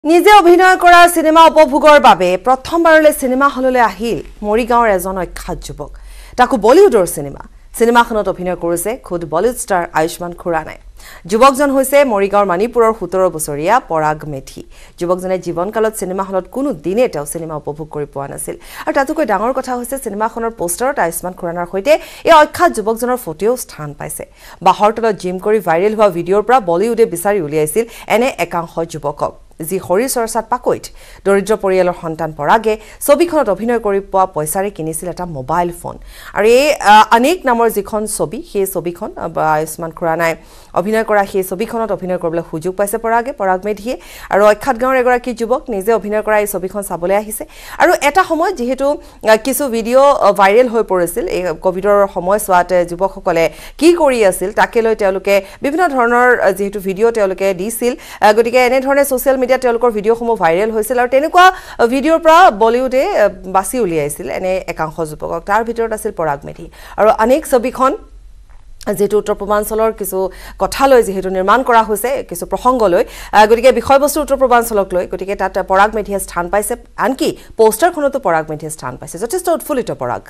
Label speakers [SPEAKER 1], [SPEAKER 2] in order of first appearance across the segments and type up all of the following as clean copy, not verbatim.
[SPEAKER 1] নিজে অভিনয় কৰা সিনেমা উপভোগৰ বাবে প্ৰথমবাৰলৈ সিনেমা হললৈ আহিল মৰিগাঁওৰ এজন অখ্যাত যুৱক তাকো বলিউডৰ সিনেমাখনত অভিনয় কৰিছে খুদ বলিউড ষ্টাৰ আয়ুষ্মান খুৰানাই যুৱকজন হৈছে মৰিগাঁওৰ মানিপুৰৰ 17 বছৰীয়া পৰাগ মেধি যুৱকজনে জীৱনকালত সিনেমা হলত কোনো দিনে তেওঁ সিনেমা উপভোগ কৰি পোৱা নাছিল আৰু তাতোকৈ ডাঙৰ কথা হৈছে সিনেমাখনৰ পোষ্টাৰত আয়ুষ্মান খুৰানাৰ সৈতে এই অখ্যাত যুৱকজনৰ ফটোও স্থান পাইছে বাহৰ তলত জিম কৰি ভাইৰেল হোৱা ভিডিঅ'ৰ পৰা বলিউডে বিচাৰি উলিয়াইছিল এনে একাংশ যুৱকক যি শৰীৰ চৰ্চাত পাকৈত দৰিদ্ৰ পৰিয়ালৰ সন্তান পৰাগে ছবিখনত অভিনয় কৰি পোৱা পইচাৰে কিনিছিল এটা মোবাইল ফোন আৰু এই অনেক নামৰ যিখন ছবি সেই ছবিখন আয়ুষ্মান খুৰানাই অভিনয় কৰা সেই ছবিখনত অভিনয় কৰিবলৈ সুযোগ পাইছে পৰাগ মেধিয়ে আৰু অখ্যাত গাঁৱৰ এগৰাকী যুৱক নিজে অভিনয় কৰা এই ছবিখন চাবলৈ আহিছে আৰু এটা সময় যেহেতু কিছু ভিডিঅ' ভাইৰেল হৈ পৰিছিল এই কোভিডৰ সময়ছোৱাত যুৱকসকলে কি কৰি আছিল তাকে লৈ তেওঁলোকে বিভিন্ন ধৰণৰ যেহেতু ভিডিঅ' তেওঁলোকে দিছিল গতিকে এনে ধৰণে সোশ্যাল মিডিয়া তেওঁলোকৰ ভিডিঅ'সমূহ ভাইৰেল হৈছিল আৰু তেনেকুৱা ভিডিঅ'ৰ পৰা বলিউডে বাছি উলিয়াইছিল এনে একাংশ যুৱকক তাৰ ভিতৰত আছিল পৰাগ মেধি আৰু অনেক ছবিখন যেটো উত্তৰ পূৰ্বাঞ্চলৰ কিছু কথালৈ যেহেতু নিৰ্মাণ কৰা হৈছে কিছু প্ৰসংগলৈ গতিকে বিষয়বস্তু উত্তৰ পূৰ্বাঞ্চলক লৈ গতিকে তাত পৰাগ মেধিয়ে স্থান পাইছে আনকি পোষ্টাৰখনতো পৰাগ মেধিয়ে স্থান পাইছে যথেষ্ট উৎফুল্লিত পৰাগ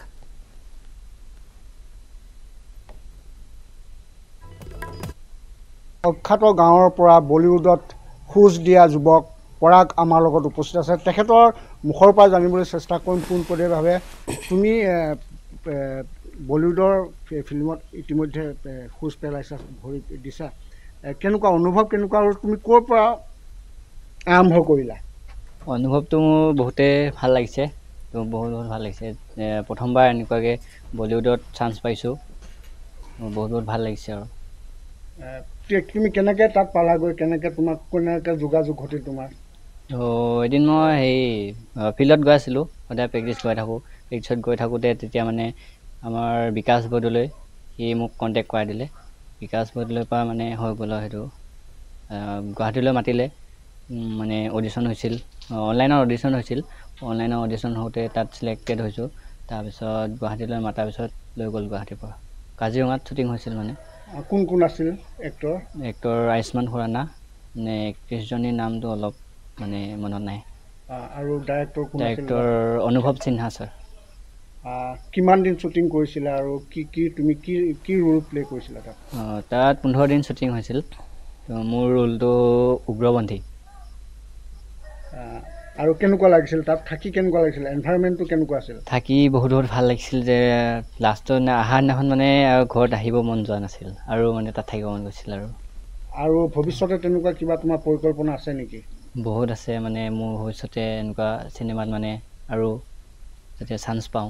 [SPEAKER 2] অখ্যাত গাঁৱৰ পৰা বলিউডত খোজ দিয়া যুৱক পৰাগ আমাৰ লগত উপস্থিত আছে তেখেতৰ মুখৰ পৰা জানিবলৈ চেষ্টা কৰিম পোনপটীয়াভাৱে তুমি বলিউডৰ ফিল্মত ইতিমধ্যে খোজ পেলাইছা ভৰি দিছা কেনেকুৱা অনুভৱ কেনেকুৱা আৰু তুমি ক'ৰ পৰা আৰম্ভ কৰিলা
[SPEAKER 3] অনুভৱটো মোৰ বহুতে ভাল লাগিছে তো বহুত ভাল লাগিছে প্ৰথমবাৰ এনেকুৱাকৈ বলিউডত চান্স পাইছোঁ বহুত ভাল লাগিছে আৰু
[SPEAKER 2] তুমি কেনেকৈ তাত পালাগৈ কেনেকৈ তোমাক কেনেকৈ যোগাযোগ ঘটিল তোমাৰ
[SPEAKER 3] তো এদিন মই সেই ফিল্ডত গৈ আছিলোঁ সদায় প্ৰেক্টিছ কৰি থাকোঁ প্ৰেক্টিছত গৈ থাকোঁতে তেতিয়া মানে আমাৰ বিকাশ বৰদলৈ সি মোক কণ্টেক্ট কৰাই দিলে বিকাশ বৰদলৈৰ পৰা মানে হৈ গ'ল সেইটো গুৱাহাটীলৈ মাতিলে মানে অডিশ্যন হৈছিল অনলাইনৰ অডিশ্যন হওঁতে তাত চিলেক্টেড হৈছোঁ তাৰপিছত গুৱাহাটীলৈ মাতাৰ পিছত লৈ গ'ল গুৱাহাটীৰ পৰা কাজিৰঙাত শ্বুটিং হৈছিল মানে
[SPEAKER 2] কোন আছিল
[SPEAKER 3] এক্টৰ আয়ুষ্মান খুৰানা নে একত্ৰিছজনীৰ নামটো অলপ মানে মনত নাই
[SPEAKER 2] আৰু ডাইৰেক্টৰ
[SPEAKER 3] অনুভৱ সিনহা ছাৰ
[SPEAKER 2] কিমান দিন শ্বুটিং কৰিছিলা আৰু তুমি কি ৰোল প্লে কৰিছিলা
[SPEAKER 3] তাত 15 দিন শ্বুটিং হৈছিল তো মোৰ ৰোলটো উগ্ৰপন্থী
[SPEAKER 2] আৰু কেনেকুৱা লাগিছিল তাত থাকি কেনেকুৱা লাগিছিল এনভাইৰনমেণ্টটো কেনেকুৱা আছিল
[SPEAKER 3] থাকি বহুত ভাল লাগিছিল যে লাষ্টৰ অহাৰ দিনাখন মানে ঘৰত আহিব মন যোৱা নাছিল আৰু মানে তাত থাকিব মন গৈছিল
[SPEAKER 2] আৰু ভৱিষ্যতে তেনেকুৱা কিবা তোমাৰ পৰিকল্পনা আছে নেকি
[SPEAKER 3] বহুত আছে মানে মোৰ ভৱিষ্যতে এনেকুৱা চিনেমাত মানে আৰু যাতে চান্স পাওঁ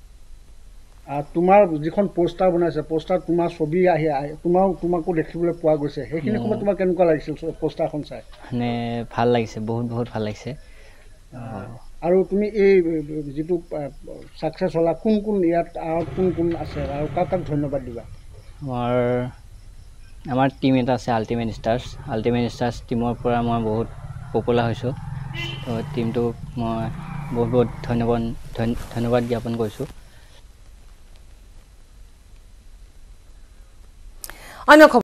[SPEAKER 2] তোমাৰ যিখন পোষ্টাৰ বনাইছে পোষ্টাৰ তোমাৰ ছবি আহি তোমাকো দেখিবলৈ পোৱা গৈছে সেইখিনি সময়ত তোমাৰ কেনেকুৱা লাগিছিল পোষ্টাৰখন চাই
[SPEAKER 3] মানে ভাল লাগিছে বহুত ভাল লাগিছে
[SPEAKER 2] আৰু তুমি এই যিটো ছাকচেছ হ'লা কোন ইয়াত আৰু কোন আছে আৰু কাক ধন্যবাদ দিবা
[SPEAKER 3] আমাৰ টিম এটা আছে আল্টিমেট ষ্টাৰ্ছ টিমৰ পৰা মই বহুত পপুলাৰ হৈছোঁ তো টিমটোক মই বহুত ধন্যবাদ জ্ঞাপন কৰিছোঁ